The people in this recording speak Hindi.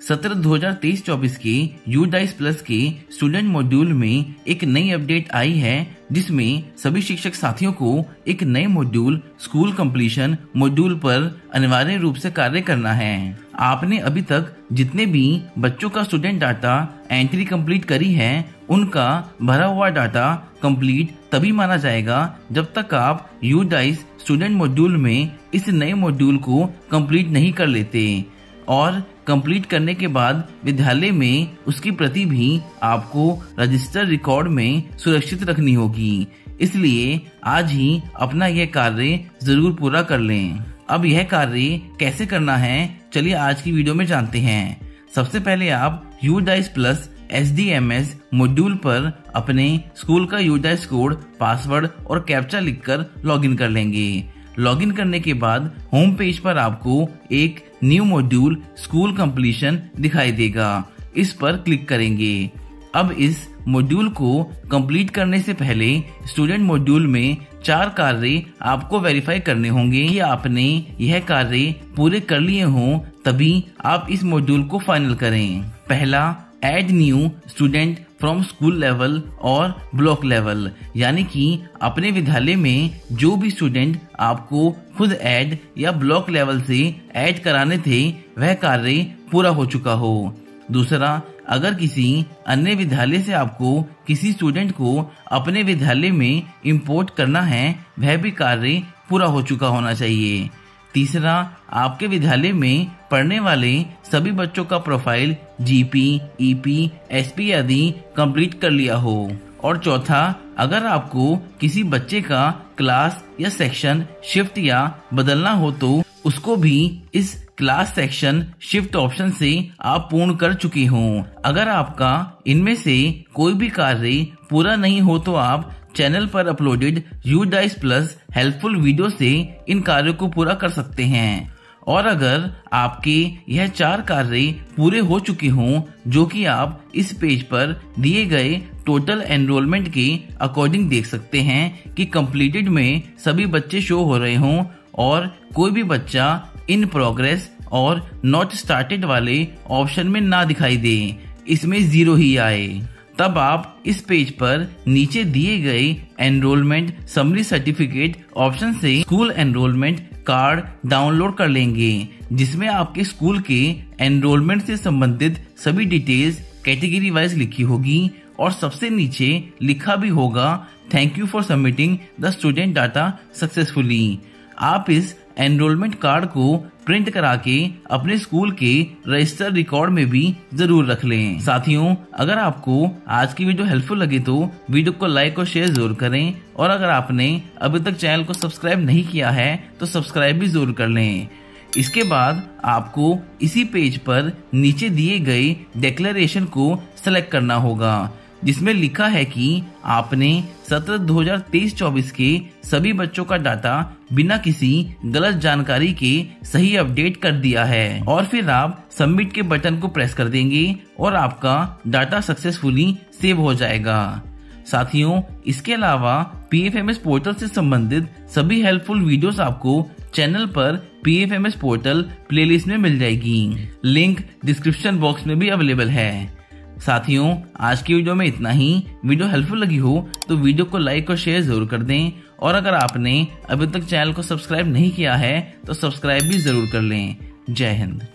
सत्र 2023-24 के UDICE प्लस के स्टूडेंट मॉड्यूल में एक नई अपडेट आई है, जिसमें सभी शिक्षक साथियों को एक नए मॉड्यूल स्कूल कंप्लीशन मॉड्यूल पर अनिवार्य रूप से कार्य करना है। आपने अभी तक जितने भी बच्चों का स्टूडेंट डाटा एंट्री कंप्लीट करी है, उनका भरा हुआ डाटा कंप्लीट तभी माना जाएगा जब तक आप UDICE स्टूडेंट मॉड्यूल में इस नए मॉड्यूल को कंप्लीट नहीं कर लेते, और कंप्लीट करने के बाद विद्यालय में उसकी प्रति भी आपको रजिस्टर रिकॉर्ड में सुरक्षित रखनी होगी। इसलिए आज ही अपना यह कार्य जरूर पूरा कर लें। अब यह कार्य कैसे करना है, चलिए आज की वीडियो में जानते हैं। सबसे पहले आप UDICE प्लस SDMS मॉड्यूल पर अपने स्कूल का UDICE कोड, पासवर्ड और कैप्चा लिखकर लॉगिन कर लेंगे। लॉगिन करने के बाद होम पेज पर आपको एक न्यू मॉड्यूल स्कूल कंप्लीशन दिखाई देगा। इस पर क्लिक करेंगे। अब इस मॉड्यूल को कंप्लीट करने से पहले स्टूडेंट मॉड्यूल में 4 कार्य आपको वेरीफाई करने होंगे कि आपने यह कार्य पूरे कर लिए हों, तभी आप इस मॉड्यूल को फाइनल करें। पहला, add new student from school level और ब्लॉक लेवल, यानी कि अपने विद्यालय में जो भी स्टूडेंट आपको खुद ऐड या ब्लॉक लेवल से ऐड कराने थे, वह कार्य पूरा हो चुका हो। दूसरा, अगर किसी अन्य विद्यालय से आपको किसी स्टूडेंट को अपने विद्यालय में इंपोर्ट करना है, वह भी कार्य पूरा हो चुका होना चाहिए। तीसरा, आपके विद्यालय में पढ़ने वाले सभी बच्चों का प्रोफाइल GP, EP, SP आदि कंप्लीट कर लिया हो। और चौथा, अगर आपको किसी बच्चे का क्लास या सेक्शन शिफ्ट या बदलना हो तो उसको भी इस क्लास सेक्शन शिफ्ट ऑप्शन से आप पूर्ण कर चुके हों। अगर आपका इनमें से कोई भी कार्य पूरा नहीं हो तो आप चैनल पर uploaded UDICE plus helpful video से इन कार्यों को पूरा कर सकते हैं। और अगर आपके यह 4 कार्य पूरे हो चुके हों, जो कि आप इस पेज पर दिए गए टोटल एनरोलमेंट के अकॉर्डिंग देख सकते हैं कि कंप्लीटेड में सभी बच्चे शो हो रहे हों और कोई भी बच्चा इन प्रोग्रेस और नॉट स्टार्टेड वाले ऑप्शन में ना दिखाई दे, इसमें 0 ही आए, तब आप इस पेज पर नीचे दिए गए एनरोलमेंट समरी सर्टिफिकेट ऑप्शन से स्कूल एनरोलमेंट कार्ड डाउनलोड कर लेंगे, जिसमें आपके स्कूल के एनरोलमेंट से संबंधित सभी डिटेल्स कैटेगरी वाइज लिखी होगी और सबसे नीचे लिखा भी होगा thank you for submitting the student data successfully. आप इस एनरोलमेंट कार्ड को प्रिंट करा के अपने स्कूल के रजिस्टर रिकॉर्ड में भी जरूर रख लें। साथियों, अगर आपको आज की वीडियो हेल्पफुल लगे तो वीडियो को लाइक और शेयर जरूर करें, और अगर आपने अभी तक चैनल को सब्सक्राइब नहीं किया है तो सब्सक्राइब भी जरूर कर लें। इसके बाद आपको इसी पेज पर नीचे दिए गए डिक्लेरेशन को सिलेक्ट करना होगा, जिसमें लिखा है कि आपने सत्र 2023-24 के सभी बच्चों का डाटा बिना किसी गलत जानकारी के सही अपडेट कर दिया है, और फिर आप सबमिट के बटन को प्रेस कर देंगे और आपका डाटा सक्सेसफुली सेव हो जाएगा। साथियों, इसके अलावा PFMS पोर्टल से संबंधित सभी हेल्पफुल वीडियोस आपको चैनल पर PFMS पोर्टल प्लेलिस्ट में मिल जाएगी। लिंक डिस्क्रिप्शन बॉक्स में भी अवेलेबल है। साथियों, आज की वीडियो में इतना ही। वीडियो हेल्पफुल लगी हो तो वीडियो को लाइक और शेयर जरूर कर दें, और अगर आपने अभी तक चैनल को सब्सक्राइब नहीं किया है तो सब्सक्राइब भी जरूर कर लें। जय हिंद।